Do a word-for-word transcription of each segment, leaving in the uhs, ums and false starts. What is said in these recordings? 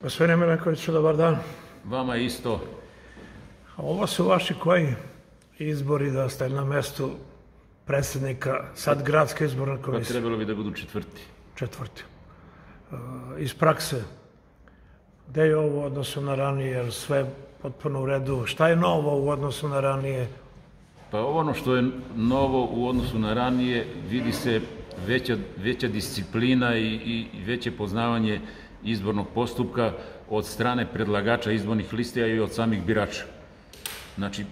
Gospodine Milenkoviću, dobar dan. Vama isto. Ovo su vaši koji izbori da ste na mestu predsjednika, sad gradske izborne Pa komisije? trebalo bi da budu četvrti. Četvrti. Iz prakse, gde je ovo u odnosu na ranije, jer sve potpuno u redu? Šta je novo u odnosu na ranije? Pa ono što je novo u odnosu na ranije, vidi se veća, veća disciplina i, i veće poznavanje izbornog postupka od strane predlagača izbornih lista i od samih birača. Znači,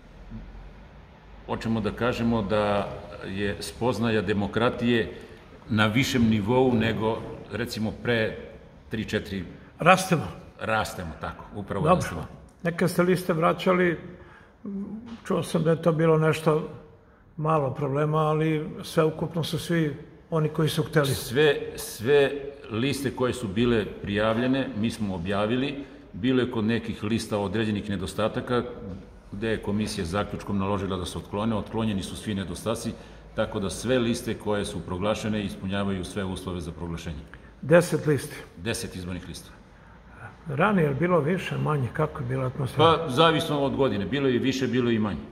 hoćemo da kažemo da je spoznaja demokratije na višem nivou nego, recimo, pre tri četiri... Rastemo. Rastemo, tako, upravo Dobro. rastemo. Neke ste liste vraćali, čuo sam da je to bilo nešto malo problema, ali sve ukupno su svi oni koji su hteli. Sve, sve liste koje su bile prijavljene, mi smo objavili, bilo je kod nekih lista određenih nedostataka, gde je komisija zaključkom naložila da se otklone, otklonjeni su svi nedostaci, tako da sve liste koje su proglašene ispunjavaju sve uslove za proglašenje. Deset listi. Deset izbornih lista. Ranije je bilo više, manje, kako je bila atmosfera? Pa, zavisno od godine, bilo je i više, bilo je i manje.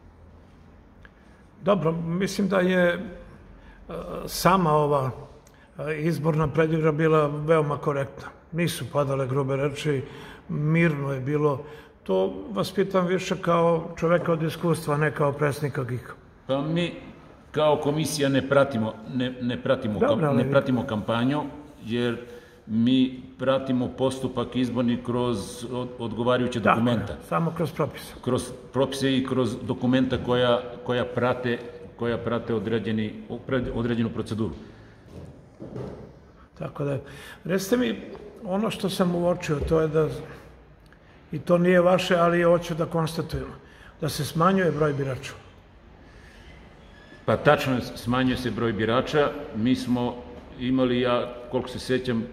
Dobro, mislim da je sama ova izborna predigra bila veoma korektna. Nisu padale grube reči, mirno je bilo. To vas pitam više kao čoveka od iskustva, ne kao predsjednika G I K. Pa mi kao komisija ne pratimo, ne, ne pratimo, Dobro, ne pratimo kampanju, jer mi pratimo postupak izborni kroz odgovarajuće dokumenta. Dakle, samo kroz propise. Kroz propise i kroz dokumenta koja, koja prate, koja prate određeni, određenu proceduru. Tako da, recite mi, ono što sam uočio, to je da, i to nije vaše, ali hoću da konstatujem, da se smanjuje broj birača. Pa tačno, smanjuje se broj birača. Mi smo imali, ja koliko se sećam,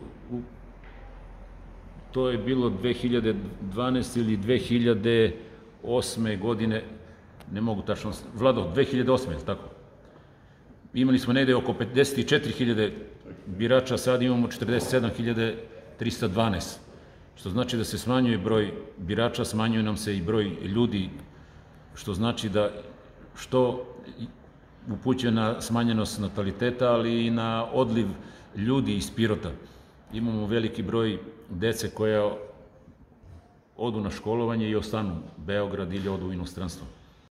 to je bilo dve hiljade dvanaeste ili dve hiljade osme godine, ne mogu tačno, Vlado, dve hiljade osme, je li tako? Imali smo negde oko pedeset četiri hiljade birača, sad imamo četrdeset sedam hiljada trista dvanaest, što znači da se smanjuje broj birača, smanjuje nam se i broj ljudi, što znači da što upućuje na smanjenost nataliteta, ali i na odliv ljudi iz Pirota. Imamo veliki broj dece koja odu na školovanje i ostanu u Beograd ili odu u inostranstvo.